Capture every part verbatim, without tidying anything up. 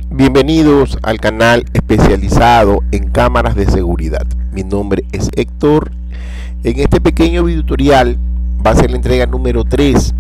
Bienvenidos al canal especializado en cámaras de seguridad. Mi nombre es Héctor. En este pequeño video tutorial va a ser la entrega número tres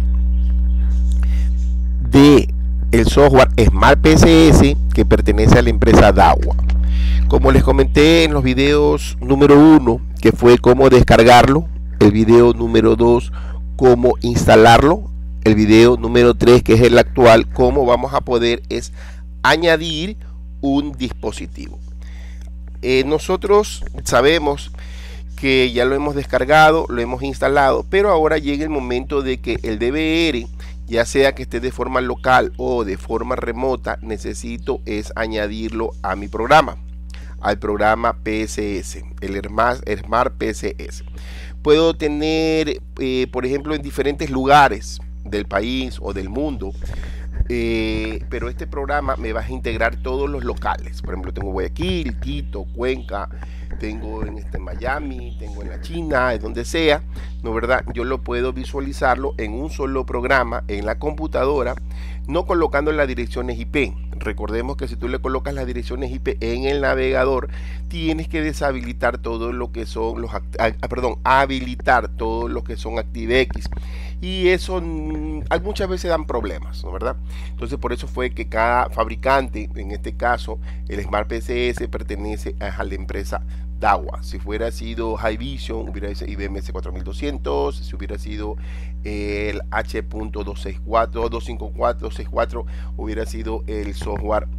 de el software Smart P C S que pertenece a la empresa Dahua. Como les comenté en los videos número uno, que fue cómo descargarlo, el video número dos, cómo instalarlo, el video número tres, que es el actual, cómo vamos a poder es añadir un dispositivo. Eh, nosotros sabemos que ya lo hemos descargado, lo hemos instalado, pero ahora llega el momento de que el D V R, ya sea que esté de forma local o de forma remota, necesito es añadirlo a mi programa, al programa P S S, el Smart P C S. Puedo tener, eh, por ejemplo, en diferentes lugares del país o del mundo, Eh, pero este programa me va a integrar todos los locales. Por ejemplo, tengo Guayaquil, Quito, Cuenca, tengo en este Miami, tengo en la China, en donde sea, ¿no verdad? Yo lo puedo visualizarlo en un solo programa en la computadora, no colocando las direcciones I P. Recordemos que si tú le colocas las direcciones I P en el navegador, tienes que deshabilitar todo lo que son los, ah, perdón, habilitar todo lo que son ActiveX, y eso mm, muchas veces dan problemas, ¿no verdad? Entonces por eso fue que cada fabricante, en este caso el Smart P C S, pertenece a la empresa Dahua. Si fuera sido Haivision, hubiera sido I B M S cuatro mil doscientos, si hubiera sido el H doscientos sesenta y cuatro, doscientos cincuenta y cuatro, doscientos sesenta y cuatro, hubiera sido el software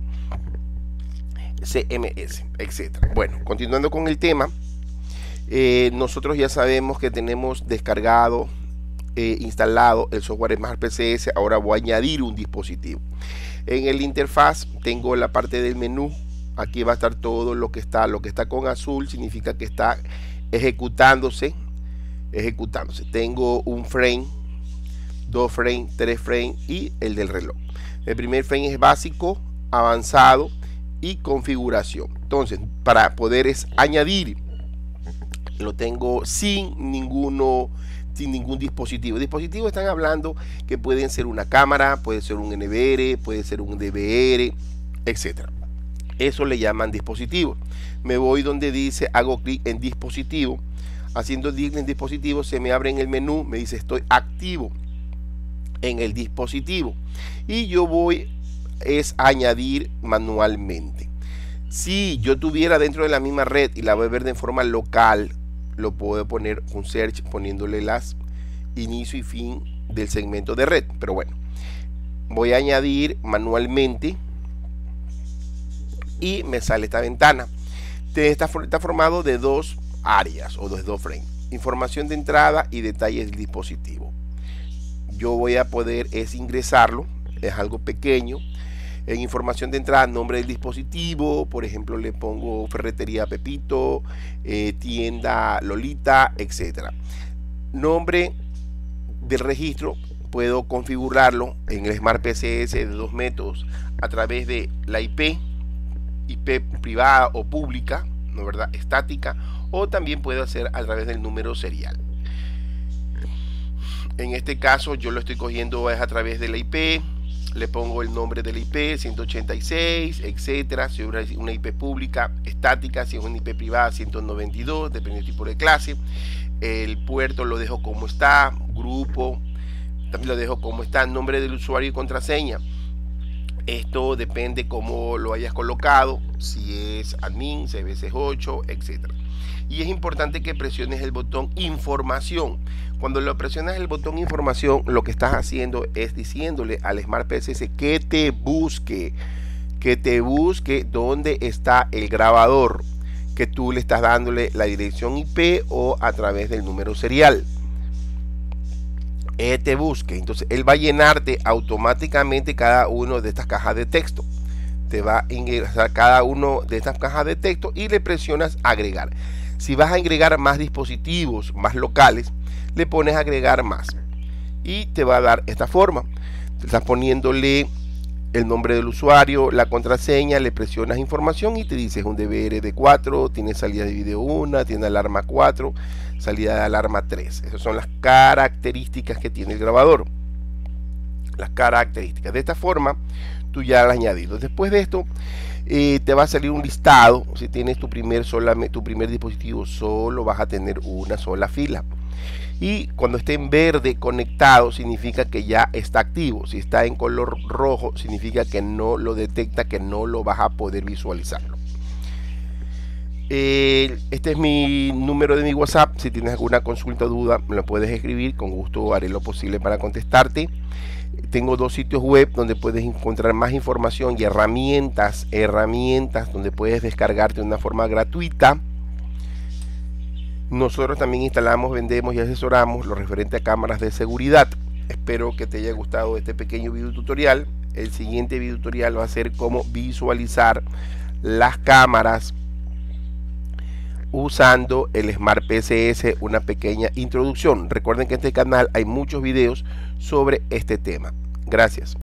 C M S, etcétera. Bueno, continuando con el tema, eh, nosotros ya sabemos que tenemos descargado, eh, instalado el software Smart P C S. Ahora voy a añadir un dispositivo. En el interfaz tengo la parte del menú. Aquí va a estar todo lo que está, lo que está con azul significa que está ejecutándose, ejecutándose. Tengo un frame, dos frames, tres frames y el del reloj. El primer frame es básico, avanzado y configuración. Entonces, para poder es añadir, lo tengo sin ninguno, sin ningún dispositivo. Dispositivos están hablando que pueden ser una cámara, puede ser un N V R, puede ser un D V R, etcétera. Eso le llaman dispositivo. Me voy donde dice, hago clic en dispositivo. Haciendo clic en dispositivo se me abre en el menú, me dice estoy activo en el dispositivo, y yo voy es a añadir manualmente. Si yo tuviera dentro de la misma red y la voy a ver de forma local, lo puedo poner un search poniéndole las inicio y fin del segmento de red, pero bueno, voy a añadir manualmente y me sale esta ventana. Está, está formado de dos áreas o de dos frames: información de entrada y detalles del dispositivo. Yo voy a poder es ingresarlo, es algo pequeño. En información de entrada, nombre del dispositivo, por ejemplo le pongo Ferretería Pepito, eh, tienda Lolita, etcétera. Nombre del registro, puedo configurarlo en el Smart P C S de dos métodos: a través de la I P, I P privada o pública, ¿no verdad? Estática, o también puedo hacer a través del número serial. En este caso yo lo estoy cogiendo es a través de la I P, le pongo el nombre de la I P, ciento ochenta y seis, etcétera. Si es una I P pública estática, si es una I P privada, ciento noventa y dos, depende del tipo de clase. El puerto lo dejo como está, grupo también lo dejo como está, nombre del usuario y contraseña. Esto depende cómo lo hayas colocado, si es admin, C B C ocho, etcétera. Y es importante que presiones el botón información. Cuando lo presionas el botón información, lo que estás haciendo es diciéndole al Smart P C S que te busque, que te busque dónde está el grabador, que tú le estás dándole la dirección I P o a través del número serial. Eh, te busque, entonces él va a llenarte automáticamente cada uno de estas cajas de texto. Te va a ingresar cada uno de estas cajas de texto y le presionas agregar. Si vas a agregar más dispositivos, más locales, le pones agregar más y te va a dar esta forma. Estás poniéndole el nombre del usuario, la contraseña, le presionas información y te dice es un D V R de cuatro, tiene salida de video uno, tiene alarma cuatro, salida de alarma tres. Esas son las características que tiene el grabador. Las características. De esta forma, tú ya lo has añadido. Después de esto eh, te va a salir un listado. Si tienes tu primer, solamente, tu primer dispositivo, solo vas a tener una sola fila. Y cuando esté en verde conectado significa que ya está activo. Si está en color rojo significa que no lo detecta, que no lo vas a poder visualizarlo. Eh, este es mi número de mi WhatsApp. Si tienes alguna consulta o duda me lo puedes escribir, con gusto haré lo posible para contestarte. Tengo dos sitios web donde puedes encontrar más información y herramientas, herramientas donde puedes descargarte de una forma gratuita. Nosotros también instalamos, vendemos y asesoramos lo referente a cámaras de seguridad. Espero que te haya gustado este pequeño video tutorial. El siguiente video tutorial va a ser cómo visualizar las cámaras usando el Smart P C S, una pequeña introducción. Recuerden que en este canal hay muchos videos sobre este tema. Gracias.